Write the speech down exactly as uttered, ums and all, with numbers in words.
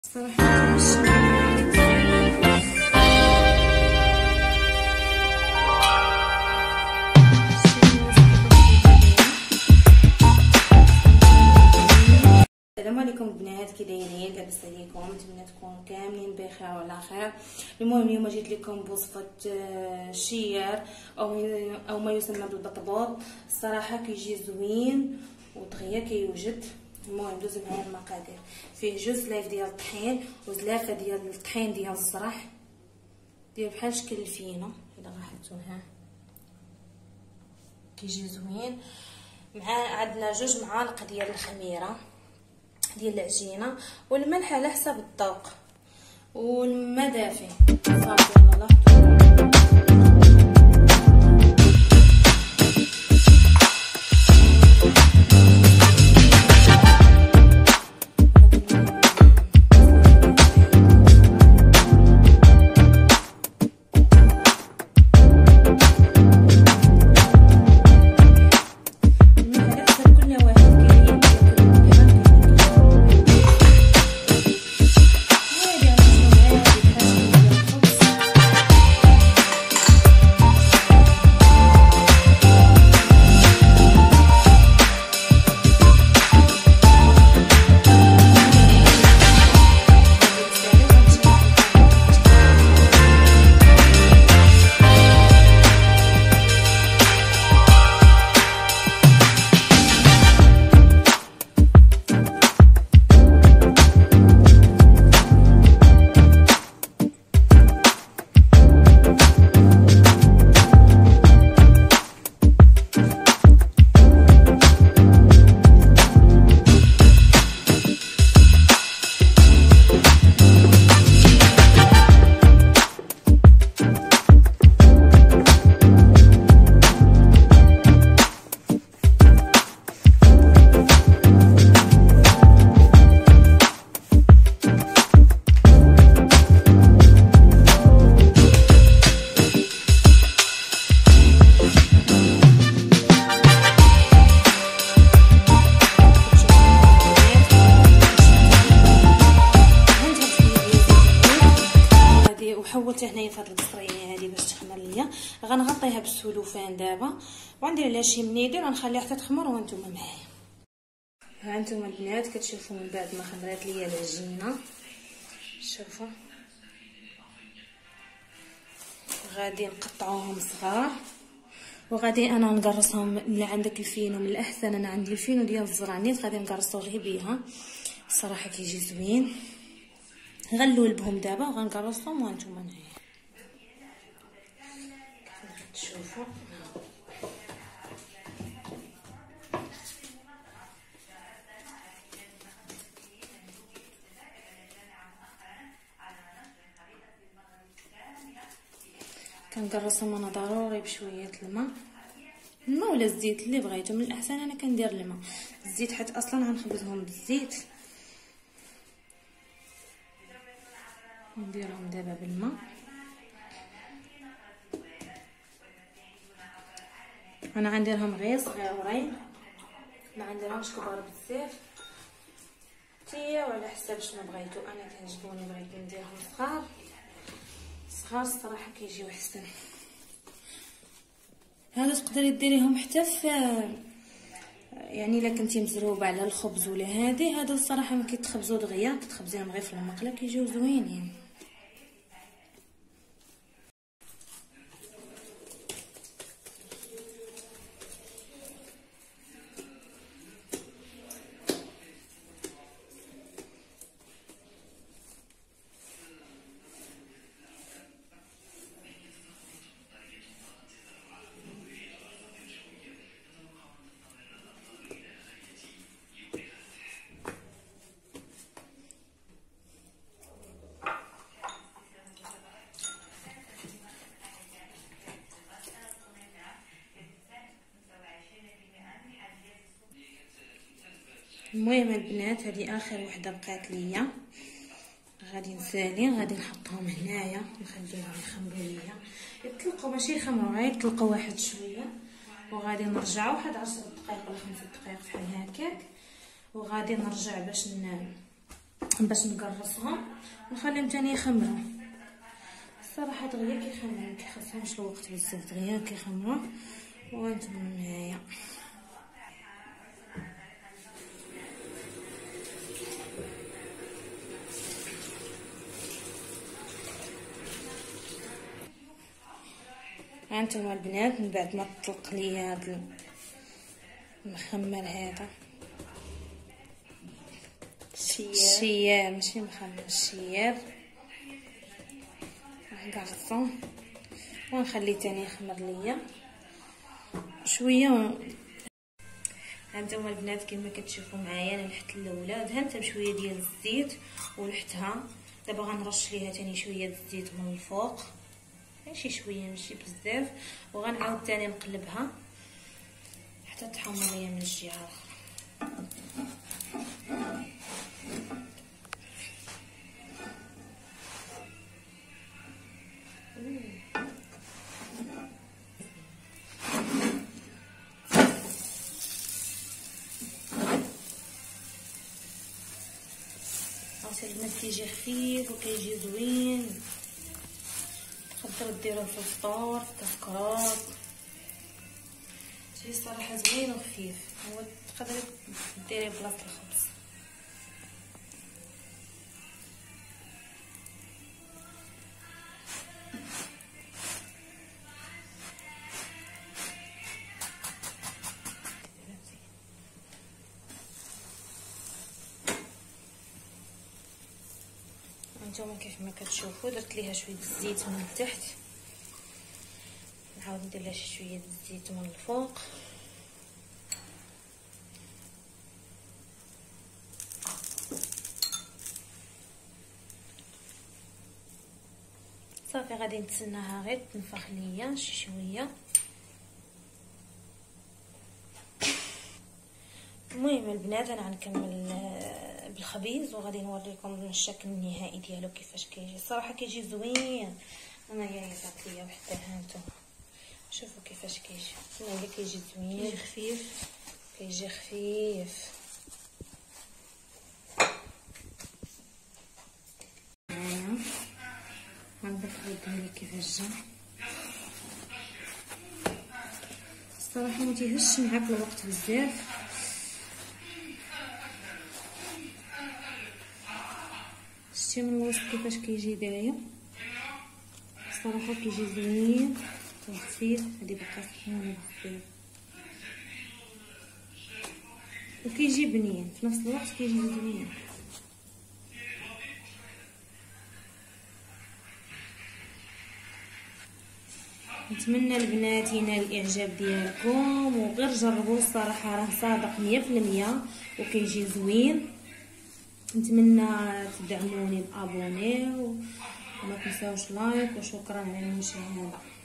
السلام عليكم البنات، كي دايرين؟ لاباس عليكم؟ نتمنى تكونوا كاملين بخير وعلى خير. المهم اليوم جيت لكم بوصفه شير او او ما يسمى بالبطبوط. الصراحه كيجي زوين ودغيا كيوجد. المهم دوز معايا المقادير. فيه جوج سلايف ديال الطحين وزلافه ديال الطحين ديال الزرح ديال بحال شكل الفينو. الا لاحظتوا ها كيجي زوين. مع عندنا جوج معالق ديال الخميره ديال العجينه والملح على حسب الذوق والماء دافي صافي. يلا حولت هنايا في هاد القصريه هادي باش تخمر ليا. غنغطيها بالسلوفان دابا وغندير لها شي منيدير ونخليها حتى تخمر وانتم معايا. ها انتم البنات كتشوفوا من بعد ما خمرات ليا العجينه، شوفوا غادي نقطعوهم صغار وغادي انا نقرصهم. اللي عندك الفينو من الاحسن، انا عندي الفينو ديال الزرانيت غادي نقرصو غير بيها. الصراحه كيجي زوين. غنلول بهم دابا وغنقرصهم وانتم معايا تشوفوا. كنقرصهم انا ضروري بشويه الماء الماء ولا الزيت اللي بغيتو. من الاحسن انا كندير الماء، الزيت حيت اصلا غنخبزهم بالزيت. نديرهم دابا بالماء. انا غنديرهم غير صغيورين، ما غنديرهمش كبار بزاف. نتيا وعلى حساب شنو بغيتو. انا كيعجبوني بغيت نديرهم صغار صغار الصراحه كيجيو احسن. هادو تقدري ديريهم حتى في يعني الا كنتي مزروبه على الخبز ولا هادي. هادو الصراحه ما كيتخبزوا دغيا، كتخبزيهم غير في المقله كيجيو زوينين. المهم البنات هذه اخر وحده بقات ليا، غادي نسالي غادي نحطهم هنايا نخليهم يخمروا ليا يطلقوا، ماشي يخمروا غير يطلقوا واحد شويه، وغادي نرجعوا واحد عشر دقائق ولا خمسة دقائق بحال هكاك، وغادي نرجع باش ن... باش نقرصهم ونخليهم تاني يخمروا. الصراحه دغيا كيخمروا، مكيخصهمش الوقت بزاف، دغيا كيخمروا. وانتم معايا هانتوما البنات، من بعد ما طلق ليا هذا المخمر هذا الشيار، ماشي مخمر، الشيار نقرصو ونخليه تاني يخمر ليا شويه. هانتوما البنات كما كتشوفوا معايا انا لحت الاولى، دهنتها بشويه ديال الزيت ولحتها. دابا غنرش ليها تاني شويه الزيت من الفوق، ماشي شويه ماشي بزاف، وغنعاود تاني نقلبها حتى تحمر ليا من الجهه الاخرى. البنات كيجي خفيف وكيجي زوين، تقدروا ديروه في الفطور في الكسكروط، تجي صراحه زوين وخفيف. هو تقدري ديريه بلاصه الخبز. هانتوما كيف ما كتشوفوا درت ليها شويه الزيت من التحت، نعاود ندير لها شي شويه الزيت من الفوق. صافي غادي نتسناها غير تنفخ ليا شي شويه. المهم البنات انا غنكمل بالخبيز وغادي نوريكم الشكل النهائي ديالو كيفاش كيجي. صراحه كيجي زوين. انايا عيطات ليا وحده، هانتوما شوفوا كيفاش كيجي. انايا كيجي زوين، كيجي خفيف، كيجي خفيف. هانيا غنبقى نوريكم كيفاش جا. الصراحه ما تيهزش معاك الوقت بزاف، شتي من الوسط كيفاش كيجي داير. الصراحه كيجي زوين وخفيف. هادي بقى سخونه بزاف وكيجي بنين في نفس الوقت، كيجي زوين. نتمنى البنات ينال الاعجاب ديالكم وغير جربوه. الصراحه راه صادق مية في المية وكيجي زوين. نتمنى تدعموني بابوني وما تنساوش لايك، وشكرا على المشاهده.